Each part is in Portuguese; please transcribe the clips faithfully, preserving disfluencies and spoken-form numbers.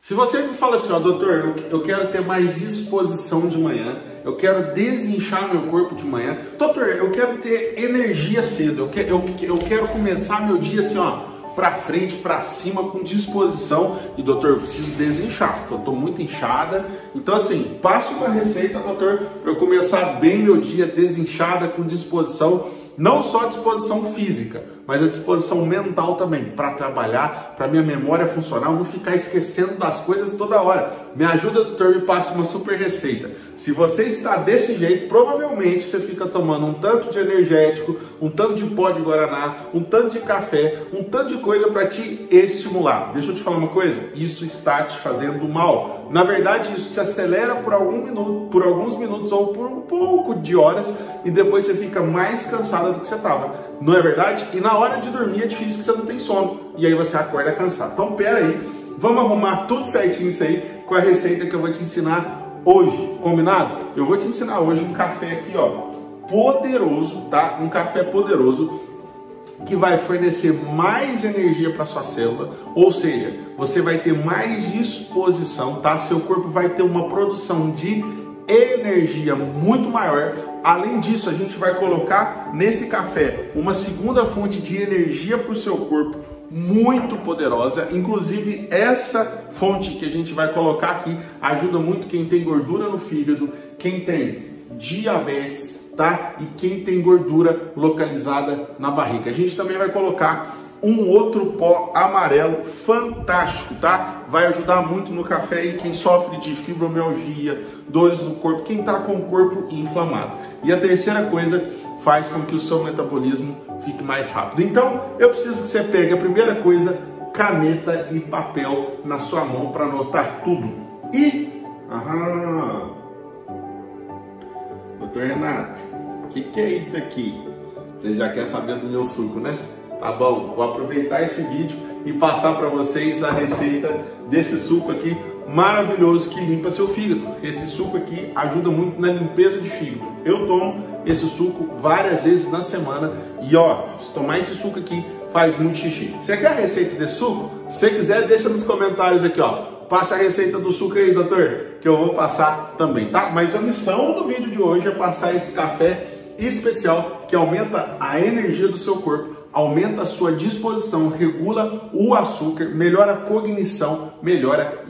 Se você me fala assim, ó, doutor, eu, eu quero ter mais disposição de manhã, eu quero desinchar meu corpo de manhã, doutor, eu quero ter energia cedo, eu, que, eu, eu quero começar meu dia assim, ó, pra frente, pra cima, com disposição, e doutor, eu preciso desinchar, porque eu tô muito inchada, então assim, passe uma receita, doutor, para eu começar bem meu dia, desinchada, com disposição, não só a disposição física, mas a disposição mental também, para trabalhar, para minha memória funcionar, não ficar esquecendo das coisas toda hora. Me ajuda, doutor, me passe uma super receita. Se você está desse jeito, provavelmente você fica tomando um tanto de energético, um tanto de pó de guaraná, um tanto de café, um tanto de coisa para te estimular. Deixa eu te falar uma coisa, isso está te fazendo mal. Na verdade, isso te acelera por algum minuto, por alguns minutos ou por um pouco de horas e depois você fica mais cansada do que você estava. Não é verdade? E na hora de dormir é difícil que você não tem sono. E aí você acorda cansado. Então, pera aí, vamos arrumar tudo certinho isso aí com a receita que eu vou te ensinar hoje, combinado? Eu vou te ensinar hoje um café aqui, ó, poderoso, tá? Um café poderoso que vai fornecer mais energia para sua célula, ou seja, você vai ter mais disposição, tá? Seu corpo vai ter uma produção de energia muito maior. Além disso, a gente vai colocar nesse café uma segunda fonte de energia para o seu corpo, muito poderosa. Inclusive, essa fonte que a gente vai colocar aqui ajuda muito quem tem gordura no fígado, quem tem diabetes, tá? E quem tem gordura localizada na barriga. A gente também vai colocar um outro pó amarelo fantástico, tá? Vai ajudar muito no café e quem sofre de fibromialgia, dores no corpo, quem tá com o corpo inflamado. E a terceira coisa, faz com que o seu metabolismo fique mais rápido. Então, eu preciso que você pegue a primeira coisa, caneta e papel na sua mão para anotar tudo. E... Aham... Doutor Renato, o que, que é isso aqui? Você já quer saber do meu suco, né? Tá bom, vou aproveitar esse vídeo e passar para vocês a receita desse suco aqui maravilhoso que limpa seu fígado. Esse suco aqui ajuda muito na limpeza de fígado. Eu tomo esse suco várias vezes na semana e ó, se tomar esse suco aqui faz muito xixi. Você quer a receita desse suco? Se você quiser, deixa nos comentários aqui, ó. Passa a receita do suco aí, doutor, que eu vou passar também, tá? Mas a missão do vídeo de hoje é passar esse café especial que aumenta a energia do seu corpo, aumenta a sua disposição, regula o açúcar, melhora a cognição, melhora,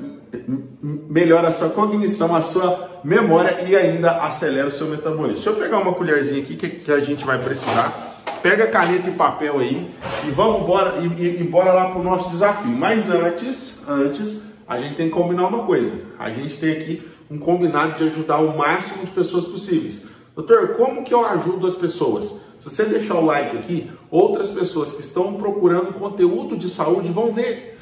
melhora a sua cognição, a sua memória e ainda acelera o seu metabolismo. Deixa eu pegar uma colherzinha aqui que, que a gente vai precisar. Pega caneta e papel aí e vamos embora, e, e, e bora lá para o nosso desafio. Mas antes, antes, a gente tem que combinar uma coisa. A gente tem aqui um combinado de ajudar o máximo de pessoas possíveis. Doutor, como que eu ajudo as pessoas? Se você deixar o like aqui, outras pessoas que estão procurando conteúdo de saúde vão ver,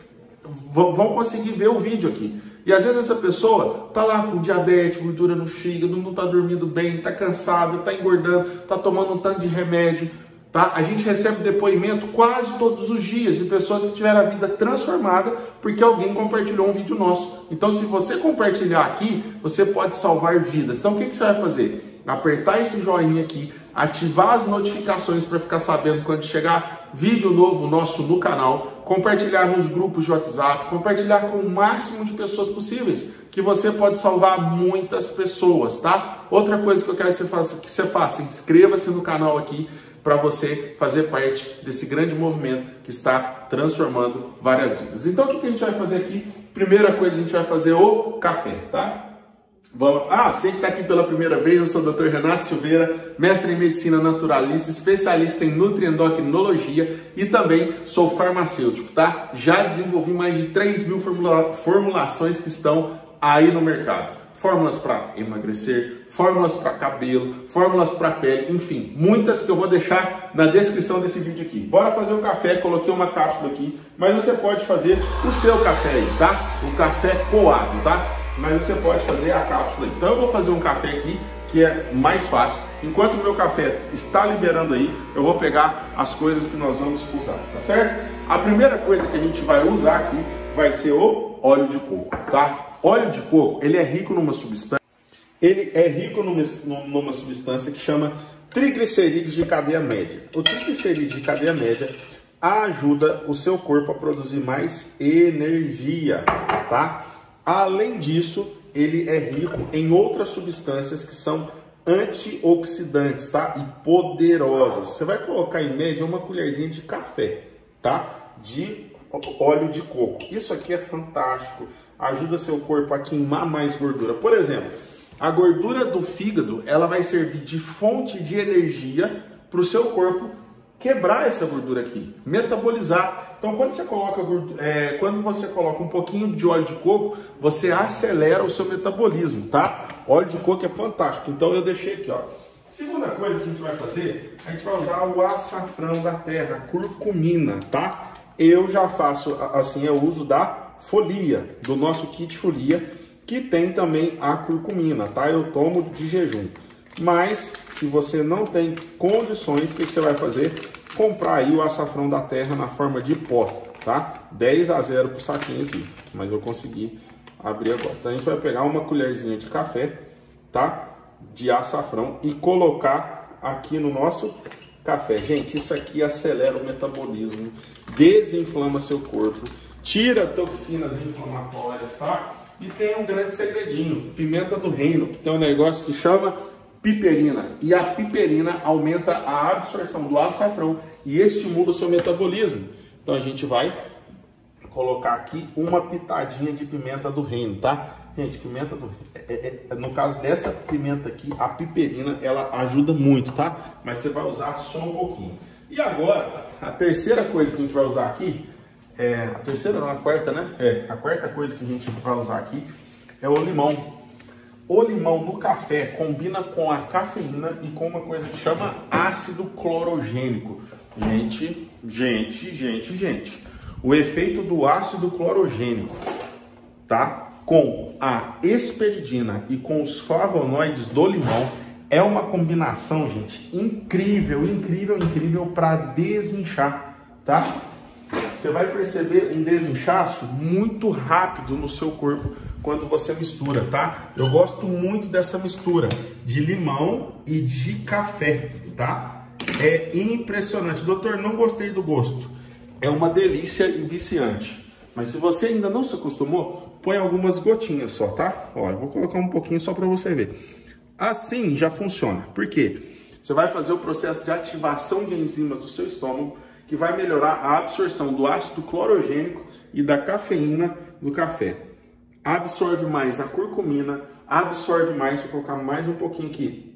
vão conseguir ver o vídeo aqui. E às vezes essa pessoa tá lá com diabetes, gordura no fígado, não tá dormindo bem, tá cansada, tá engordando, tá tomando um tanto de remédio. Tá? A gente recebe depoimento quase todos os dias de pessoas que tiveram a vida transformada porque alguém compartilhou um vídeo nosso. Então, se você compartilhar aqui, você pode salvar vidas. Então, o que, que você vai fazer? Apertar esse joinha aqui, ativar as notificações para ficar sabendo quando chegar vídeo novo nosso no canal, compartilhar nos grupos de WhatsApp, compartilhar com o máximo de pessoas possíveis, que você pode salvar muitas pessoas, tá? Outra coisa que eu quero que você faça, que você faça, inscreva-se no canal aqui, para você fazer parte desse grande movimento que está transformando várias vidas. Então, o que a gente vai fazer aqui? Primeira coisa, a gente vai fazer o café, tá? Vamos... Ah, você que está aqui pela primeira vez, eu sou o doutor Renato Silveira, mestre em medicina naturalista, especialista em nutriendocrinologia e também sou farmacêutico, tá? Já desenvolvi mais de três mil formula... formulações que estão aí no mercado. Fórmulas para emagrecer, fórmulas para cabelo, fórmulas para pele, enfim, muitas que eu vou deixar na descrição desse vídeo aqui. Bora fazer um café, coloquei uma cápsula aqui, mas você pode fazer o seu café aí, tá? O café coado, tá? Mas você pode fazer a cápsula aí. Então eu vou fazer um café aqui que é mais fácil. Enquanto o meu café está liberando aí, eu vou pegar as coisas que nós vamos usar, tá certo? A primeira coisa que a gente vai usar aqui vai ser o óleo de coco, tá? Óleo de coco, ele é rico numa substância, ele é rico numa, numa substância que chama triglicerídeos de cadeia média. O triglicerídeo de cadeia média ajuda o seu corpo a produzir mais energia, tá? Além disso, ele é rico em outras substâncias que são antioxidantes, tá? E poderosas. Você vai colocar em média uma colherzinha de café, tá? De óleo de coco. Isso aqui é fantástico. Ajuda seu corpo a queimar mais gordura. Por exemplo, a gordura do fígado, ela vai servir de fonte de energia para o seu corpo quebrar essa gordura aqui, metabolizar. Então, quando você coloca é, quando você coloca um pouquinho de óleo de coco, você acelera o seu metabolismo, tá? Óleo de coco é fantástico. Então, eu deixei aqui, ó. Segunda coisa que a gente vai fazer, a gente vai usar o açafrão da terra, a curcumina, tá? Eu já faço assim, eu uso da folia, do nosso kit folia, que tem também a curcumina, tá? Eu tomo de jejum. Mas, se você não tem condições, o que, que você vai fazer? Comprar aí o açafrão da terra na forma de pó, tá? dez a zero pro saquinho aqui, mas eu consegui abrir agora. Então, a gente vai pegar uma colherzinha de café, tá? De açafrão e colocar aqui no nosso café. Gente, isso aqui acelera o metabolismo, desinflama seu corpo, tira toxinas inflamatórias, tá? E tem um grande segredinho, pimenta do reino, que tem um negócio que chama piperina. E a piperina aumenta a absorção do açafrão e estimula o seu metabolismo. Então a gente vai colocar aqui uma pitadinha de pimenta do reino, tá? Gente, pimenta do é, é, no caso dessa pimenta aqui, a piperina, ela ajuda muito, tá? Mas você vai usar só um pouquinho. E agora, a terceira coisa que a gente vai usar aqui, é, a terceira não, a quarta, né? É, a quarta coisa que a gente vai usar aqui é o limão. O limão no café combina com a cafeína e com uma coisa que chama ácido clorogênico. Gente, gente, gente, gente. O efeito do ácido clorogênico, tá? Com a hesperidina e com os flavonoides do limão é uma combinação, gente, incrível, incrível, incrível para desinchar, tá? Você vai perceber um desinchaço muito rápido no seu corpo quando você mistura, tá? Eu gosto muito dessa mistura de limão e de café, tá? É impressionante. Doutor, não gostei do gosto. É uma delícia e viciante. Mas se você ainda não se acostumou, põe algumas gotinhas só, tá? Ó, eu vou colocar um pouquinho só para você ver. Assim já funciona. Por quê? Você vai fazer o processo de ativação de enzimas do seu estômago, que vai melhorar a absorção do ácido clorogênico e da cafeína do café. Absorve mais a curcumina, absorve mais, vou colocar mais um pouquinho aqui,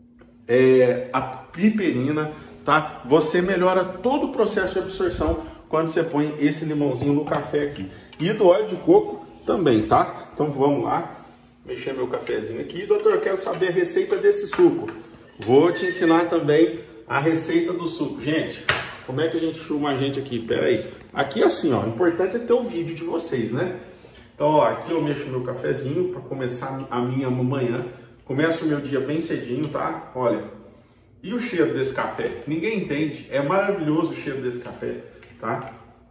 é, a piperina, tá? Você melhora todo o processo de absorção quando você põe esse limãozinho no café aqui. E do óleo de coco também, tá? Então vamos lá, mexer meu cafezinho aqui. Doutor, eu quero saber a receita desse suco. Vou te ensinar também a receita do suco. Gente, como é que a gente filma a gente aqui? Pera aí. Aqui assim, ó, o importante é ter o vídeo de vocês, né? Então, ó, aqui eu mexo meu cafezinho para começar a minha manhã. Começo o meu dia bem cedinho, tá? Olha, e o cheiro desse café? Ninguém entende, é maravilhoso o cheiro desse café, tá?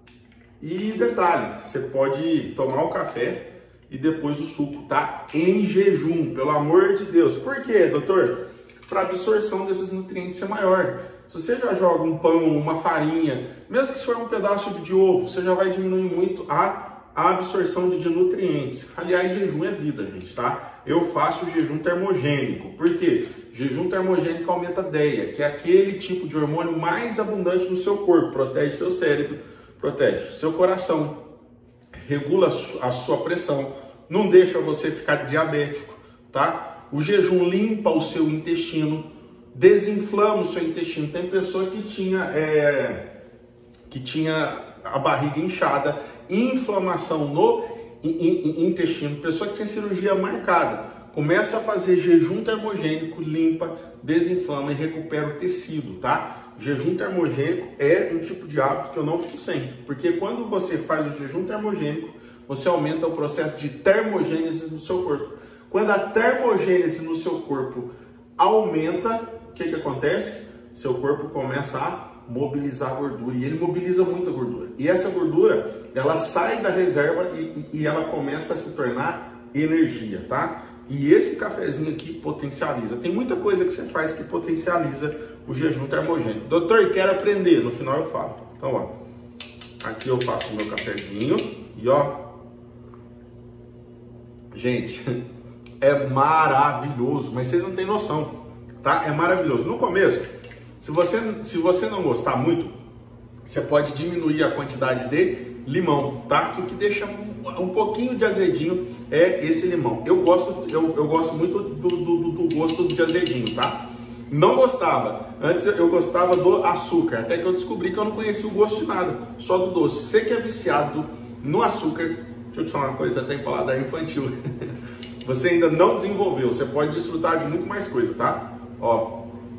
E detalhe, você pode tomar o café e depois o suco, tá? Em jejum, pelo amor de Deus. Por quê, doutor? Para a absorção desses nutrientes ser maior. Se você já joga um pão, uma farinha, mesmo que se for um pedaço de ovo, você já vai diminuir muito a a absorção de nutrientes. Aliás, jejum é vida, gente, tá? Eu faço jejum termogênico. Por quê? Jejum termogênico aumenta a D E A, que é aquele tipo de hormônio mais abundante no seu corpo. Protege seu cérebro, protege seu coração, regula a sua pressão, não deixa você ficar diabético, tá? O jejum limpa o seu intestino, desinflama o seu intestino. Tem pessoa que tinha, é, que tinha a barriga inchada, inflamação no intestino, pessoa que tinha cirurgia marcada, começa a fazer jejum termogênico, limpa, desinflama e recupera o tecido, tá? Jejum termogênico é um tipo de hábito que eu não fico sem, porque quando você faz o jejum termogênico, você aumenta o processo de termogênese no seu corpo. Quando a termogênese no seu corpo aumenta, o que que acontece? Seu corpo começa a mobilizar a gordura, e ele mobiliza muita gordura. E essa gordura, ela sai da reserva e, e ela começa a se tornar energia, tá? E esse cafezinho aqui potencializa. Tem muita coisa que você faz que potencializa o jejum termogênico. Doutor, quero aprender. No final eu falo. Então, ó, aqui eu faço o meu cafezinho e ó, Gente, é maravilhoso, mas vocês não têm noção, tá? É maravilhoso. No começo, se você, se você não gostar muito, você pode diminuir a quantidade de limão, tá? Que o que deixa um, um pouquinho de azedinho é esse limão. Eu gosto, eu, eu gosto muito do, do, do gosto de azedinho, tá? Não gostava. Antes eu gostava do açúcar, até que eu descobri que eu não conhecia o gosto de nada, só do doce. Você que é viciado no açúcar, deixa eu te falar uma coisa, até em paladar infantil. Você ainda não desenvolveu, você pode desfrutar de muito mais coisa, tá? Ó,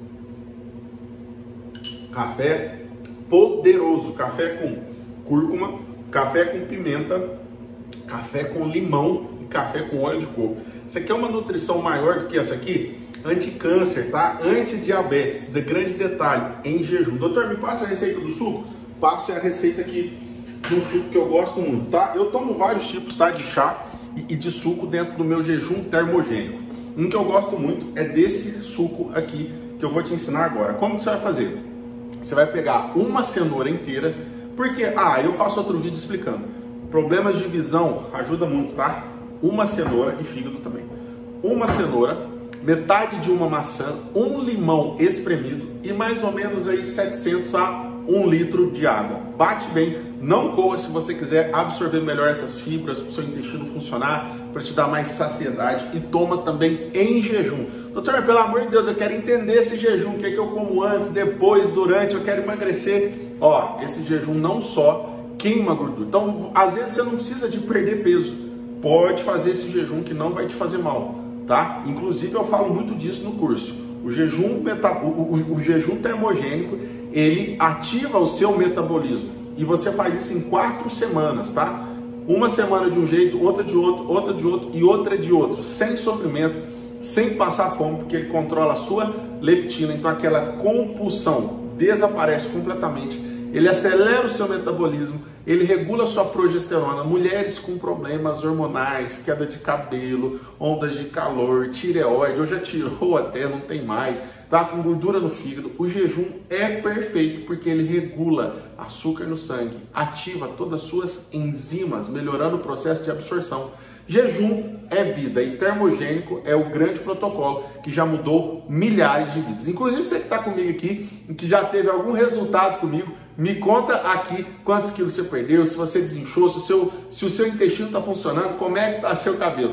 café poderoso, café com cúrcuma, café com pimenta, café com limão e café com óleo de coco. Isso aqui é uma nutrição maior do que essa aqui, anti-câncer, tá? Anti-diabetes, de grande detalhe, em jejum. Doutor, me passa a receita do suco? Passo a receita aqui de um suco que eu gosto muito, tá? Eu tomo vários tipos, tá, de chá e de suco dentro do meu jejum termogênico. Um que eu gosto muito é desse suco aqui, que eu vou te ensinar agora. Como que você vai fazer? Você vai pegar uma cenoura inteira, porque, ah, eu faço outro vídeo explicando. Problemas de visão ajuda muito, tá? Uma cenoura e fígado também. Uma cenoura, metade de uma maçã, um limão espremido e mais ou menos aí setecentos a um litro de água. Bate bem, não coa se você quiser absorver melhor essas fibras para o seu intestino funcionar, para te dar mais saciedade, e toma também em jejum. Doutor, pelo amor de Deus, eu quero entender esse jejum, o que é que eu como antes, depois, durante, eu quero emagrecer. Ó, esse jejum não só queima gordura, então às vezes você não precisa de perder peso, pode fazer esse jejum que não vai te fazer mal, tá? Inclusive eu falo muito disso no curso. O jejum, meta... o, o, o jejum termogênico, ele ativa o seu metabolismo e você faz isso em quatro semanas, tá? Uma semana de um jeito, outra de outro, outra de outro e outra de outro, sem sofrimento, sem passar fome, porque ele controla a sua leptina, então aquela compulsão desaparece completamente, ele acelera o seu metabolismo, ele regula a sua progesterona. Mulheres com problemas hormonais, queda de cabelo, ondas de calor, tireoide, ou já tirou até, não tem mais, tá com gordura no fígado, o jejum é perfeito porque ele regula açúcar no sangue, ativa todas as suas enzimas, melhorando o processo de absorção. Jejum é vida e termogênico é o grande protocolo que já mudou milhares de vidas. Inclusive você que está comigo aqui, que já teve algum resultado comigo, me conta aqui quantos quilos você perdeu, se você desinchou, se o seu, se o seu intestino está funcionando, como é que está seu cabelo.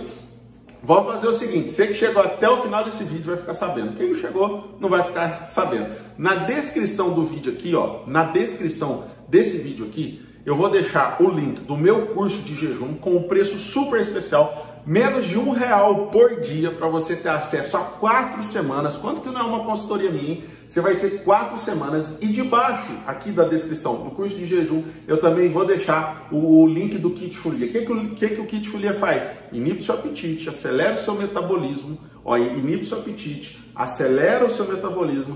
Vamos fazer o seguinte, você que chegou até o final desse vídeo vai ficar sabendo. Quem não chegou não vai ficar sabendo. Na descrição do vídeo aqui, ó, na descrição desse vídeo aqui, eu vou deixar o link do meu curso de jejum com um preço super especial, menos de um real por dia, para você ter acesso a quatro semanas. Quanto que não é uma consultoria minha, hein? Você vai ter quatro semanas e debaixo aqui da descrição do curso de jejum eu também vou deixar o, o link do Kit Folia. O que, que, o, que, que o Kit Folia faz? Inibe seu apetite, acelera o seu metabolismo, ó, inibe seu apetite, acelera o seu metabolismo,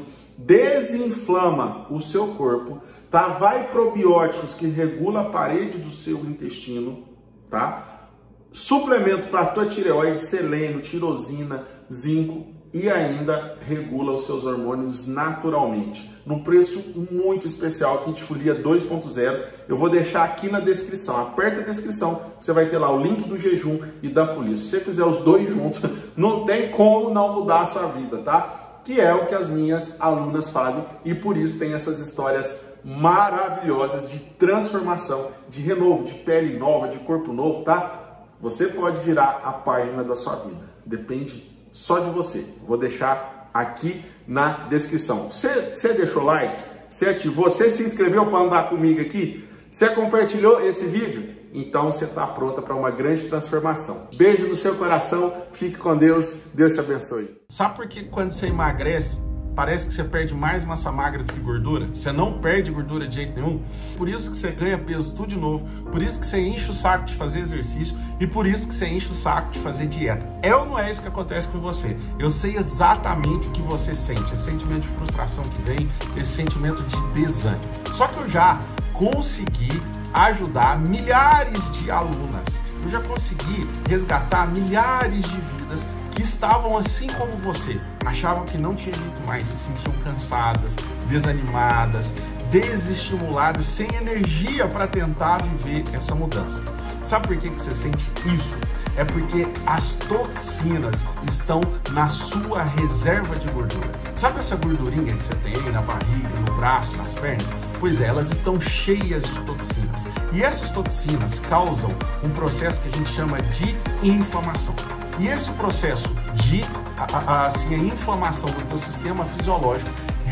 desinflama o seu corpo, tá? Vai probióticos que regula a parede do seu intestino, tá? Suplemento para a tua tireoide, selênio, tirosina, zinco e ainda regula os seus hormônios naturalmente. Num preço muito especial, Kit Folia dois ponto zero. Eu vou deixar aqui na descrição. Aperta a descrição, você vai ter lá o link do jejum e da folia. Se você fizer os dois juntos, não tem como não mudar a sua vida, tá? Que é o que as minhas alunas fazem e por isso tem essas histórias maravilhosas de transformação, de renovo, de pele nova, de corpo novo, tá? Você pode virar a página da sua vida, depende só de você. Vou deixar aqui na descrição. Você, você deixou like? Você ativou? Você se inscreveu para andar comigo aqui? Você compartilhou esse vídeo? Então você está pronta para uma grande transformação. Beijo no seu coração, fique com Deus, Deus te abençoe. Sabe por que quando você emagrece, parece que você perde mais massa magra do que gordura? Você não perde gordura de jeito nenhum. Por isso que você ganha peso tudo de novo, por isso que você enche o saco de fazer exercício e por isso que você enche o saco de fazer dieta. É ou não é isso que acontece com você? Eu sei exatamente o que você sente, esse sentimento de frustração que vem, esse sentimento de desânimo. Só que eu já consegui ajudar milhares de alunas, eu já consegui resgatar milhares de vidas que estavam assim como você, achavam que não tinha jeito mais, se sentiam cansadas, desanimadas, desestimuladas, sem energia para tentar viver essa mudança. Sabe por que que você sente isso? É porque as toxinas estão na sua reserva de gordura. Sabe essa gordurinha que você tem na barriga, no braço, nas pernas? Pois é, elas estão cheias de toxinas. E essas toxinas causam um processo que a gente chama de inflamação. E esse processo de a, a, assim, a inflamação do teu sistema fisiológico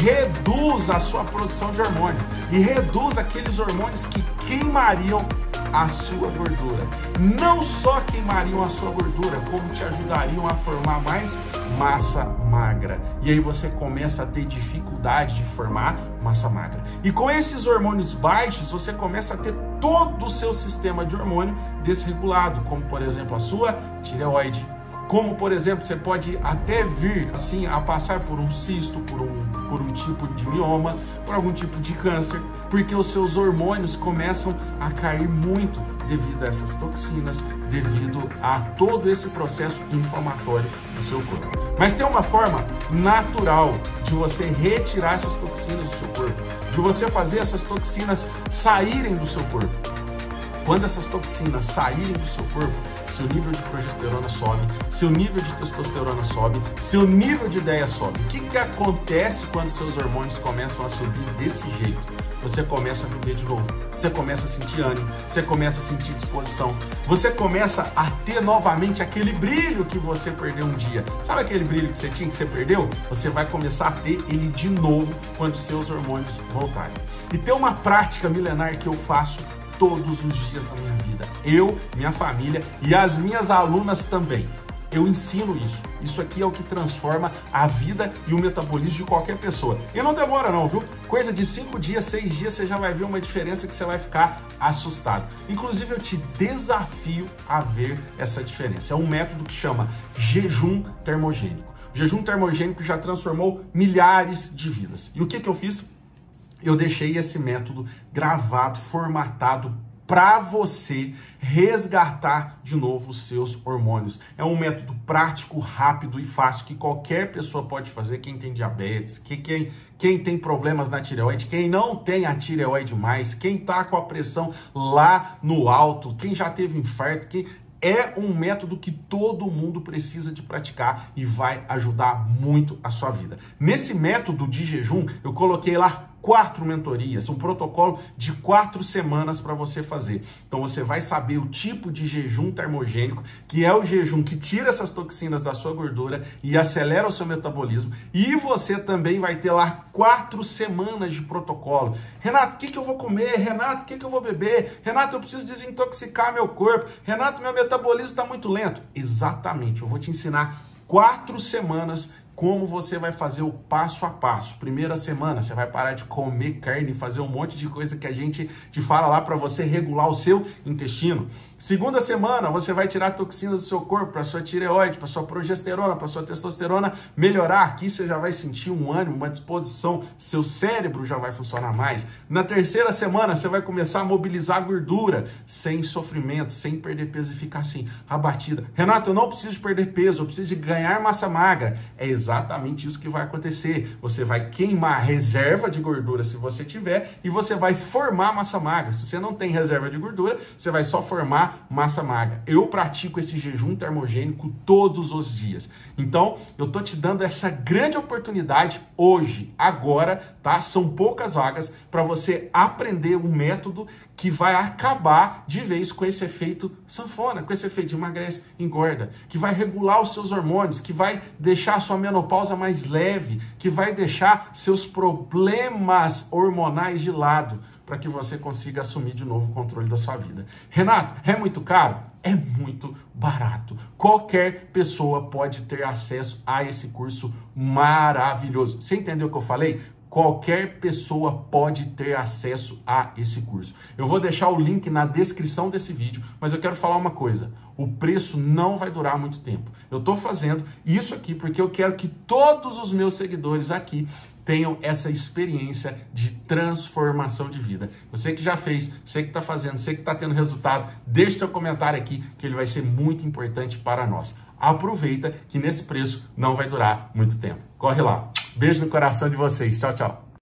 reduz a sua produção de hormônio e reduz aqueles hormônios que queimariam a sua gordura. Não só queimariam a sua gordura, como te ajudariam a formar mais massa magra. E aí você começa a ter dificuldade de formar massa magra. E com esses hormônios baixos, você começa a ter todo o seu sistema de hormônio desregulado, como por exemplo a sua tireoide. Como, por exemplo, você pode até vir assim a passar por um cisto, por um, por um tipo de mioma, por algum tipo de câncer, porque os seus hormônios começam a cair muito devido a essas toxinas, devido a todo esse processo inflamatório do seu corpo. Mas tem uma forma natural de você retirar essas toxinas do seu corpo, de você fazer essas toxinas saírem do seu corpo. Quando essas toxinas saírem do seu corpo, seu nível de progesterona sobe, seu nível de testosterona sobe, seu nível de ideia sobe. O que que acontece quando seus hormônios começam a subir desse jeito? Você começa a viver de novo, você começa a sentir ânimo, você começa a sentir disposição, você começa a ter novamente aquele brilho que você perdeu um dia. Sabe aquele brilho que você tinha, que você perdeu? Você vai começar a ter ele de novo quando seus hormônios voltarem. E tem uma prática milenar que eu faço todos os dias da minha vida. Eu, minha família e as minhas alunas também. Eu ensino isso. Isso aqui é o que transforma a vida e o metabolismo de qualquer pessoa. E não demora não, viu? Coisa de cinco dias, seis dias, você já vai ver uma diferença que você vai ficar assustado. Inclusive, eu te desafio a ver essa diferença. É um método que chama jejum termogênico. O jejum termogênico já transformou milhares de vidas. E o que que eu fiz? Eu deixei esse método gravado, formatado para você resgatar de novo os seus hormônios. É um método prático, rápido e fácil que qualquer pessoa pode fazer. Quem tem diabetes, que quem, quem tem problemas na tireoide, quem não tem a tireoide mais, quem tá com a pressão lá no alto, quem já teve infarto, quem... É um método que todo mundo precisa de praticar e vai ajudar muito a sua vida. Nesse método de jejum, eu coloquei lá quatro mentorias, um protocolo de quatro semanas para você fazer. Então você vai saber o tipo de jejum termogênico, que é o jejum que tira essas toxinas da sua gordura e acelera o seu metabolismo. E você também vai ter lá quatro semanas de protocolo. Renato, o que que eu vou comer? Renato, o que que eu vou beber? Renato, eu preciso desintoxicar meu corpo. Renato, meu metabolismo está muito lento. Exatamente, eu vou te ensinar quatro semanas como você vai fazer o passo a passo. Primeira semana, você vai parar de comer carne, fazer um monte de coisa que a gente te fala lá para você regular o seu intestino. Segunda semana, você vai tirar toxinas do seu corpo para sua tireoide, para sua progesterona, para sua testosterona melhorar. Aqui você já vai sentir um ânimo, uma disposição, seu cérebro já vai funcionar mais. Na terceira semana, você vai começar a mobilizar gordura sem sofrimento, sem perder peso e ficar assim, abatida. Renato, eu não preciso de perder peso, eu preciso de ganhar massa magra. É exatamente isso que vai acontecer. Você vai queimar reserva de gordura se você tiver e você vai formar massa magra. Se você não tem reserva de gordura, você vai só formar massa magra. Eu pratico esse jejum termogênico todos os dias. Então, eu tô te dando essa grande oportunidade hoje, agora, tá? São poucas vagas para você aprender um método que vai acabar de vez com esse efeito sanfona, com esse efeito de emagrece, engorda, que vai regular os seus hormônios, que vai deixar a sua menopausa mais leve, que vai deixar seus problemas hormonais de lado, para que você consiga assumir de novo o controle da sua vida. Renato, é muito caro? É muito barato. Qualquer pessoa pode ter acesso a esse curso maravilhoso. Você entendeu o que eu falei? Qualquer pessoa pode ter acesso a esse curso. Eu vou deixar o link na descrição desse vídeo, mas eu quero falar uma coisa. O preço não vai durar muito tempo. Eu estou fazendo isso aqui porque eu quero que todos os meus seguidores aqui tenham essa experiência de transformação de vida. Você que já fez, você que está fazendo, você que está tendo resultado, deixe seu comentário aqui que ele vai ser muito importante para nós. Aproveita que nesse preço não vai durar muito tempo. Corre lá. Beijo no coração de vocês. Tchau, tchau.